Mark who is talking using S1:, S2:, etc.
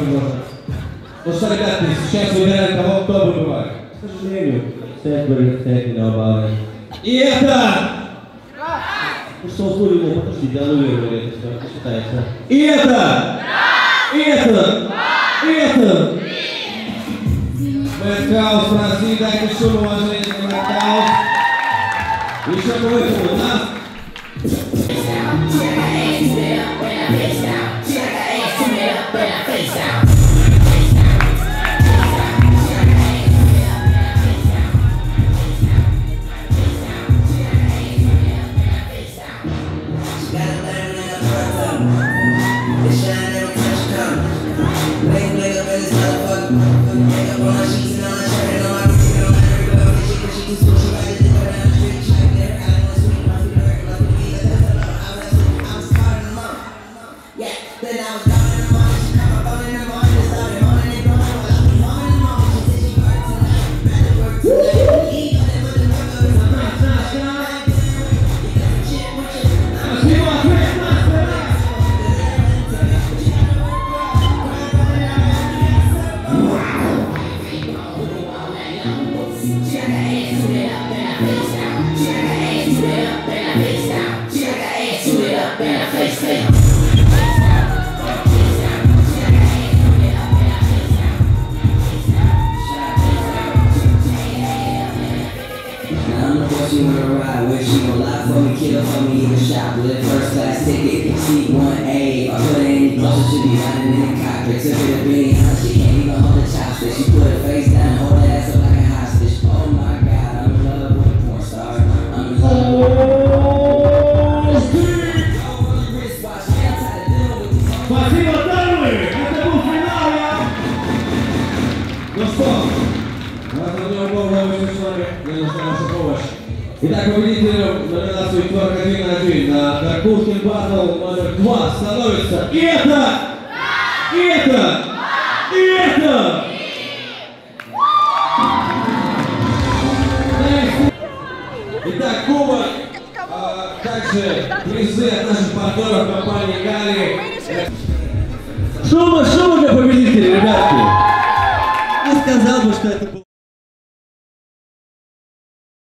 S1: предложат. Ну что, ребята, сейчас выбираем того, кто выбывает. К сожалению, стоять не добавлен. И это! Ну что, условия, ну подождите, аннулировали это все, считается. И это! И это! И это! Мэтт-хаус, Россия, дайте шум, уважение за Мэтт-хаус. Еще по-выходу, да?
S2: She wanna ride with, she gon' lie for me, kill for me, even shop with first class ticket, seat 1A, or put her any closer, she be riding in the cockpit, took her to Benny, she can't even hold the chopstick, she put her face down, hold her ass up like a hostage, oh my god, I'm in love with a porn star, I'm in love
S1: Спасибо, дамы! Это был финал, я! Ну что, вас очень с вами, мне нужна ваша помощь. Итак, победителем номинации «Творк 1 на 1» на Каркушкин Батл номер 2 становится и это! И это! И это! Итак, кубок, также призы от наших партнеров компании «Гали». Шума для победителей, ребятки! Я сказал бы, что это было.